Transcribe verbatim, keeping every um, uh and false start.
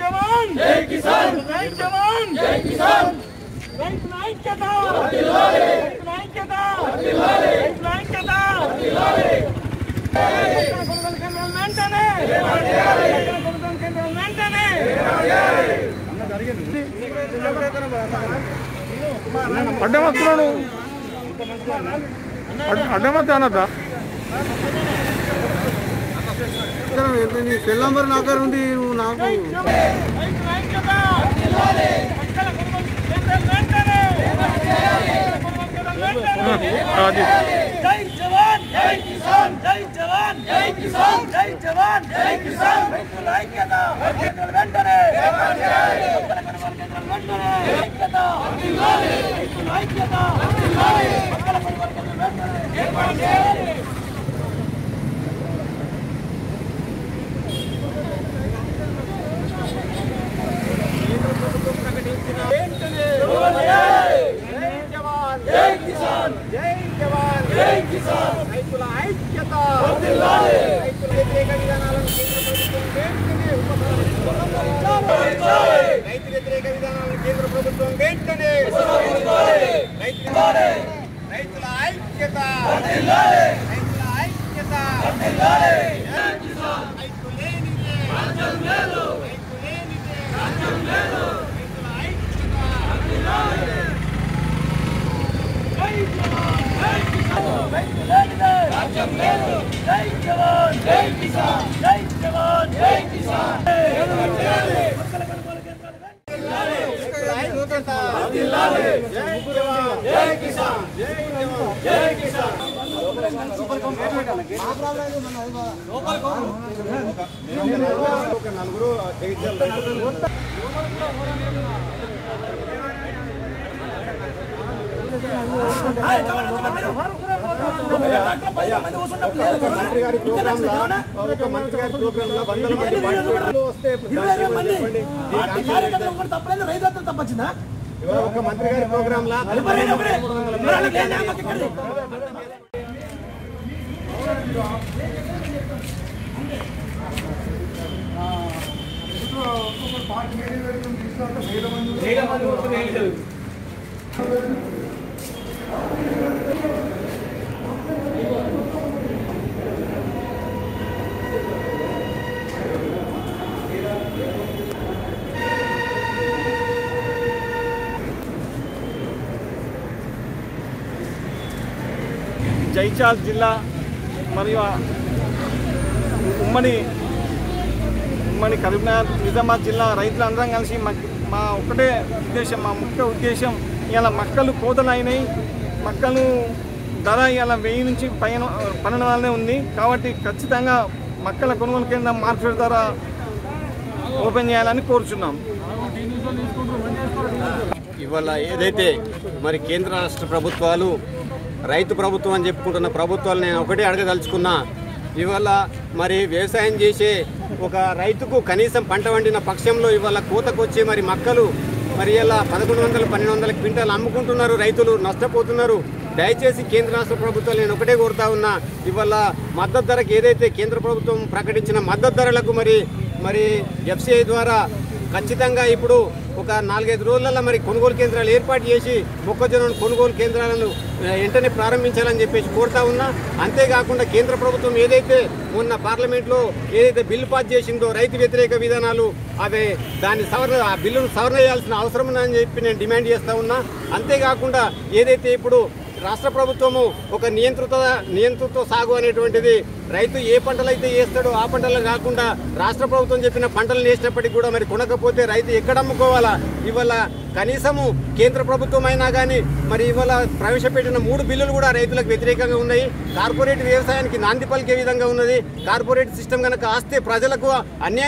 जवान जय किसान जय जवान जय किसान రైతు ఐక్యత వర్ధిల్లాలి రైతు ఐక్యత వర్ధిల్లాలి రైతు ఐక్యత వర్ధిల్లాలి కొనుగోలు కేంద్రాలు వెంటనే చేయాలి కొనుగోలు కేంద్రాలు వెంటనే చేయాలి అన్న జరిగింది అడ్డమస్తున్నాను అడ్డమత్త అన్నదా నీ సెల్ నంబర్ నా దగ్గర ఉంది నువ్వు నాకు జై జవాన్ జై కిసాన్ జై జవాన్ జై కిసాన్ జై జవాన్ జై కిసాన్ రైతుల ఐక్యత వెంటనే ఐక్యత రైతుల ఐక్యత జై కిసాన్ జై జవాన్ జై కిసాన్ రైతుల ఐక్యత వర్ధిల్లాలి రైతుల వ్యతిరేక విధానాలను కేంద్ర ప్రభుత్వం వెంటనే ఉపసంహరించాలి రైతు వ్యతిరేక విధానాలను కేంద్ర ప్రభుత్వం వెంటనే ఉపసంహరించాలి రైతుల ఐక్యత వర్ధిల్లాలి రైతుల ఐక్యత వర్ధిల్లాలి జై కిసాన్ రైతు లేనిదే రాజ్యం లేదు రైతు లేనిదే రాజ్యం లేదు రైతుల ఐక్యత వర్ధిల్లాలి జై జవాన్ జై కిసాన్ రైతు లేనిదే రాజ్యం లేదు జై జవాన్ జై కిసాన్ జై జవాన్ జై కిసాన్ వర్ధిల్లాలి జై జవాన్ జై కిసాన్ జై జవాన్ జై కిసాన్ సూపర్ కంప్లీట్ ఒక నలుగురు జగిత్యాల మంత్రి గారి ప్రోగ్రామ్ ఒక మంత్రి గారి ప్రోగ్రామ్ లో వందల మంది వస్తే రైతులంతా తప్పొచ్చిందా ఒక మంత్రి గారి ప్రోగ్రామ్ లా జైచాల్ జిల్లా మరియు ఉమ్మడి ఉమ్మడి కరీంనగర్ నిజామాబాద్ జిల్లా రైతులందరం కలిసి మా ఒకటే ఉద్దేశం మా ముఖ్య ఉద్దేశం ఇలా మక్కలు కోతలైనాయి మక్కలు ధర ఇలా వెయ్యి నుంచి పైన పన్నెండు వందలనే ఉంది కాబట్టి ఖచ్చితంగా మక్కల కొనుగోలు కేంద్రం మార్కెట్ ధర ఓపెన్ చేయాలని కోరుచున్నాం. ఇవాళ ఏదైతే మరి కేంద్ర రాష్ట్ర ప్రభుత్వాలు రైతు ప్రభుత్వం అని చెప్పుకుంటున్న ప్రభుత్వాలు నేను ఒకటే అడగదలుచుకున్నా. ఇవాళ మరి వ్యవసాయం చేసే ఒక రైతుకు కనీసం పంట వండిన పక్షంలో ఇవాళ కోతకొచ్చి మరి మక్కలు మరి ఇలా పదకొండు వందల పన్నెండు వందల క్వింటాలు అమ్ముకుంటున్నారు, రైతులు నష్టపోతున్నారు. దయచేసి కేంద్ర రాష్ట్ర ప్రభుత్వాలు నేను ఒకటే కోరుతా ఉన్నా, ఇవాళ మద్దతు ధరకు ఏదైతే కేంద్ర ప్రభుత్వం ప్రకటించిన మద్దతు ధరలకు మరి మరి ఎఫ్సిఐ ద్వారా ఖచ్చితంగా ఇప్పుడు ఒక నాలుగైదు రోజులలో మరి కొనుగోలు కేంద్రాలు ఏర్పాటు చేసి మొక్కజొన్న కొనుగోలు కేంద్రాలను వెంటనే ప్రారంభించాలని చెప్పేసి కోరుతా ఉన్నా. అంతేకాకుండా కేంద్ర ప్రభుత్వం ఏదైతే మొన్న పార్లమెంట్లో ఏదైతే బిల్లు పాస్ చేసిందో రైతు వ్యతిరేక విధానాలు అవి దాన్ని సవరణ ఆ బిల్లును సవరణ చేయాల్సిన అవసరం ఉందని చెప్పి నేను డిమాండ్ చేస్తూ ఉన్నా. అంతేకాకుండా ఏదైతే ఇప్పుడు రాష్ట్ర ప్రభుత్వము ఒక నియంత్రిత నియంత్రిత సాగు అనేటువంటిది రైతు ఏ పంటలు అయితే వేస్తాడో ఆ పంటలు కాకుండా రాష్ట్ర ప్రభుత్వం చెప్పిన పంటలు వేసినప్పటికీ కూడా మరి కొనకపోతే రైతు ఎక్కడ అమ్ముకోవాలా? ఇవాళ కనీసము కేంద్ర ప్రభుత్వం అయినా కానీ మరి ఇవాళ ప్రవేశపెట్టిన మూడు బిల్లులు కూడా రైతులకు వ్యతిరేకంగా ఉన్నాయి. కార్పొరేట్ వ్యవసాయానికి నాంది పలికే విధంగా ఉన్నది. కార్పొరేట్ సిస్టమ్ కనుక ఆస్తే ప్రజలకు అన్యాయం